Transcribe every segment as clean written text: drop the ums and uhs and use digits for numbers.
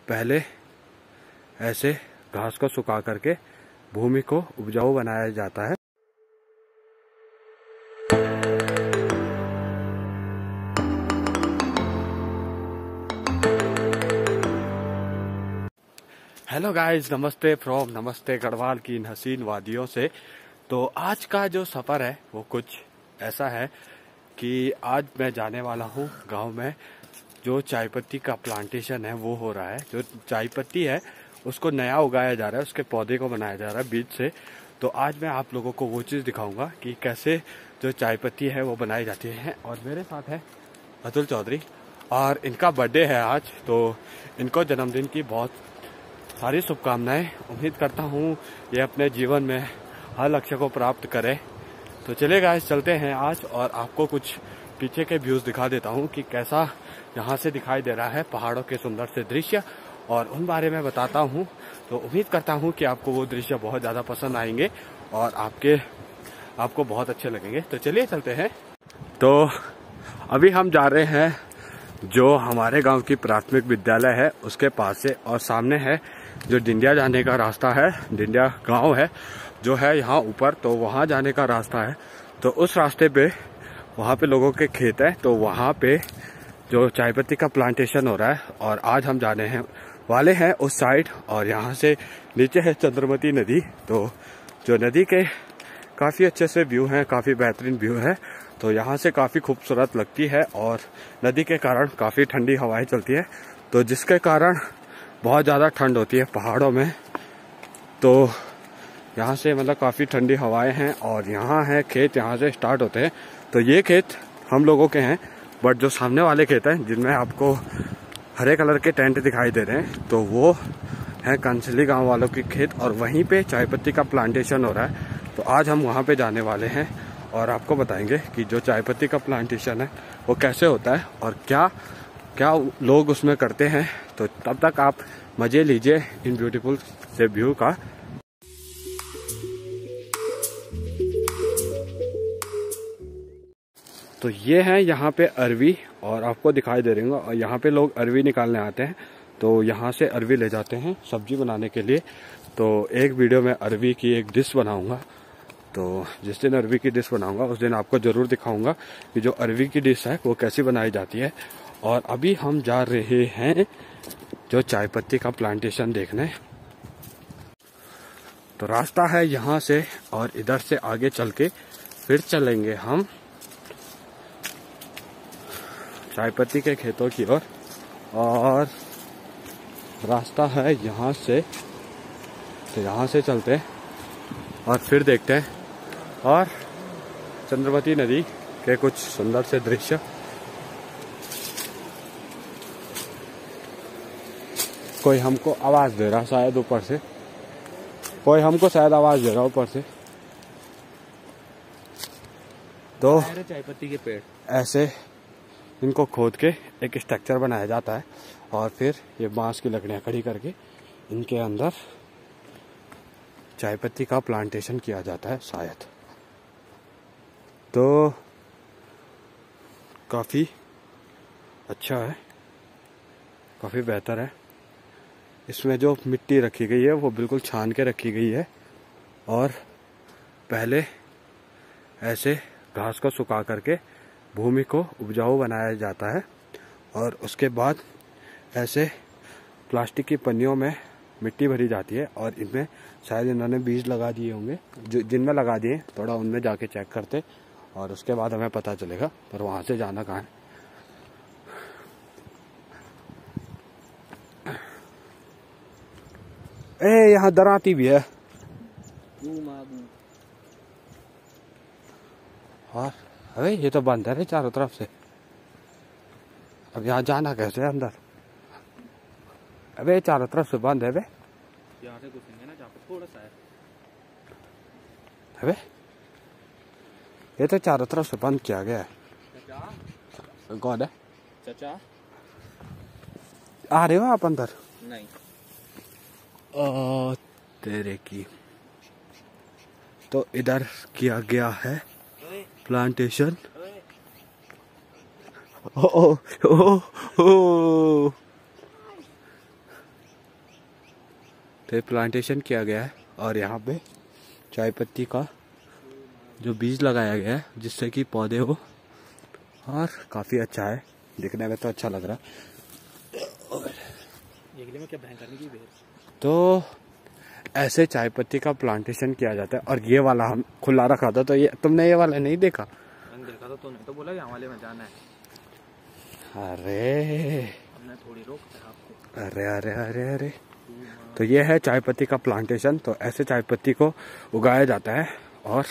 पहले ऐसे घास को सुखा करके भूमि को उपजाऊ बनाया जाता है। हेलो गाइस, नमस्ते गढ़वाल की इन हसीन वादियों से। तो आज का जो सफ़र है वो कुछ ऐसा है कि आज मैं जाने वाला हूँ गांव में। जो चाय पत्ती का प्लांटेशन है वो हो रहा है। जो चाय पत्ती है उसको नया उगाया जा रहा है, उसके पौधे को बनाया जा रहा है बीज से। तो आज मैं आप लोगों को वो चीज़ दिखाऊंगा कि कैसे जो चाय पत्ती है वो बनाई जाती है। और मेरे साथ है अतुल चौधरी और इनका बर्थडे है आज, तो इनको जन्मदिन की बहुत सारी शुभकामनाएं। उम्मीद करता हूँ ये अपने जीवन में हर लक्ष्य को प्राप्त करे। तो चलिए गाइस, चलते हैं आज और आपको कुछ पीछे के व्यूज दिखा देता हूँ कि कैसा यहाँ से दिखाई दे रहा है पहाड़ों के सुंदर से दृश्य, और उन बारे में बताता हूँ। तो उम्मीद करता हूँ कि आपको वो दृश्य बहुत ज़्यादा पसंद आएंगे और आपको बहुत अच्छे लगेंगे। तो चलिए चलते हैं। तो अभी हम जा रहे हैं जो हमारे गांव की प्राथमिक विद्यालय है उसके पास से, और सामने है जो डिंडिया जाने का रास्ता है। डिंडिया गांव है जो है यहाँ ऊपर, तो वहाँ जाने का रास्ता है। तो उस रास्ते पे वहाँ पे लोगों के खेत है, तो वहाँ पे जो चाय पत्ती का प्लांटेशन हो रहा है। और आज हम जाने वाले हैं उस साइड। और यहाँ से नीचे है चंद्रमती नदी। तो जो नदी के काफ़ी अच्छे से व्यू हैं, काफ़ी बेहतरीन व्यू है। तो यहाँ से काफ़ी खूबसूरत लगती है और नदी के कारण काफ़ी ठंडी हवाएं चलती है, तो जिसके कारण बहुत ज़्यादा ठंड होती है पहाड़ों में। तो यहाँ से मतलब काफ़ी ठंडी हवाएं हैं। और यहाँ है खेत, यहाँ से स्टार्ट होते हैं। तो ये खेत हम लोगों के हैं, बट जो सामने वाले खेत हैं जिनमें आपको हरे कलर के टेंट दिखाई दे रहे हैं, तो वो है कंसली गांव वालों के खेत, और वहीं पे चाय पत्ती का प्लांटेशन हो रहा है। तो आज हम वहाँ पे जाने वाले हैं और आपको बताएंगे कि जो चाय पत्ती का प्लांटेशन है वो कैसे होता है और क्या क्या लोग उसमें करते हैं। तो तब तक आप मज़े लीजिए इन ब्यूटीफुल से व्यू का। तो ये है यहाँ पे अरवी, और आपको दिखाई दे रही होंगे। और यहाँ पे लोग अरवी निकालने आते हैं, तो यहाँ से अरवी ले जाते हैं सब्जी बनाने के लिए। तो एक वीडियो में अरवी की एक डिश बनाऊंगा। तो जिस दिन अरवी की डिश बनाऊंगा उस दिन आपको ज़रूर दिखाऊंगा कि जो अरवी की डिश है वो कैसी बनाई जाती है। और अभी हम जा रहे हैं जो चाय पत्ती का प्लांटेशन देखने। तो रास्ता है यहाँ से, और इधर से आगे चल के फिर चलेंगे हम चाय पत्ती के खेतों की ओर। और रास्ता है यहाँ से, तो यहाँ से चलते हैं और फिर देखते हैं और चंद्रमती नदी के कुछ सुंदर से दृश्य। कोई हमको आवाज दे रहा शायद ऊपर से, कोई हमको शायद आवाज दे रहा ऊपर से। तो चाय पत्ती के पेड़ ऐसे इनको खोद के एक स्ट्रक्चर बनाया जाता है, और फिर ये बांस की लकड़ियां खड़ी करके इनके अंदर चाय पत्ती का प्लांटेशन किया जाता है शायद। तो काफ़ी अच्छा है, काफ़ी बेहतर है। इसमें जो मिट्टी रखी गई है वो बिल्कुल छान के रखी गई है, और पहले ऐसे घास को सुखा करके भूमि को उपजाऊ बनाया जाता है। और उसके बाद ऐसे प्लास्टिक की पन्नियों में मिट्टी भरी जाती है, और इनमें शायद इन्होंने बीज लगा दिए होंगे। जो जिनमें लगा दिए थोड़ा उनमें जाके चेक करते, और उसके बाद हमें पता चलेगा। पर वहाँ से जाना कहाँ है। यहाँ दराती भी है। और अरे ये तो बंद है चारों तरफ से। अब यहाँ जाना कैसे है अंदर? अबे चारों तरफ से बंद है बे। यहाँ से घुसेंगे ना, जहाँ पे थोड़ा सा है। अबे ये तो चारों तरफ से बंद किया गया है। चाचा कौन है? चाचा आ रहे हो आप अंदर? नहीं। तेरे की। तो इधर किया गया है प्लांटेशन। ओ ओ ओ ओ तो ये प्लांटेशन किया गया है और यहाँ पे चाय पत्ती का जो बीज लगाया गया है जिससे कि पौधे हो, और काफ़ी अच्छा है, दिखने में तो अच्छा लग रहा है। में क्या बहन करने की तो ऐसे चाय पत्ती का प्लांटेशन किया जाता है। और ये वाला हम खुला रखा था, तो ये तुमने ये वाला नहीं देखा? देखा तो तूने तो बोला कि हमारे में जाना है। अरे हमने थोड़ी रोक है आपको। अरे अरे अरे अरे तो ये है चाय पत्ती का प्लांटेशन। तो ऐसे चाय पत्ती को उगाया जाता है। और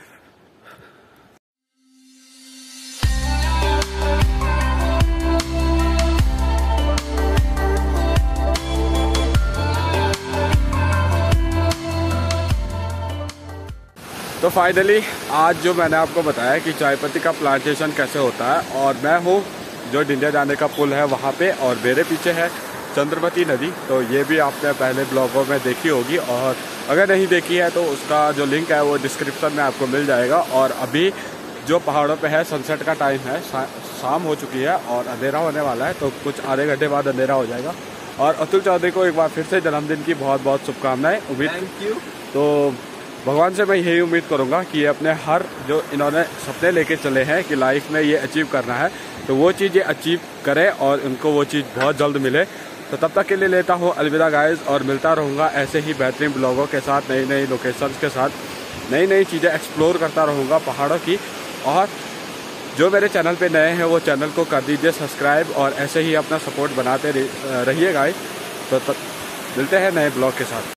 तो फाइनली आज जो मैंने आपको बताया कि चाय पत्ती का प्लांटेशन कैसे होता है, और मैं हूँ जो डिंडिया जाने का पुल है वहाँ पे, और मेरे पीछे है चंद्रमती नदी। तो ये भी आपने पहले ब्लॉगों में देखी होगी, और अगर नहीं देखी है तो उसका जो लिंक है वो डिस्क्रिप्शन में आपको मिल जाएगा। और अभी जो पहाड़ों पे है सनसेट का टाइम है, शाम हो चुकी है और अंधेरा होने वाला है, तो कुछ आधे घंटे बाद अंधेरा हो जाएगा। और अतुल चौधरी को एक बार फिर से जन्मदिन की बहुत बहुत शुभकामनाएं। Thank you. तो भगवान से मैं यही उम्मीद करूंगा कि ये अपने हर जो इन्होंने सपने लेके चले हैं कि लाइफ में ये अचीव करना है, तो वो चीज़ ये अचीव करें और उनको वो चीज़ बहुत जल्द मिले। तो तब तक के लिए लेता हूँ अलविदा गाइस, और मिलता रहूँगा ऐसे ही बेहतरीन ब्लॉगों के साथ, नई नई लोकेशंस के साथ, नई नई चीज़ें एक्सप्लोर करता रहूँगा पहाड़ों की। और जो मेरे चैनल पे नए हैं वो चैनल को कर दीजिए सब्सक्राइब, और ऐसे ही अपना सपोर्ट बनाते रहिए गाइस। तो मिलते हैं नए ब्लॉग के साथ।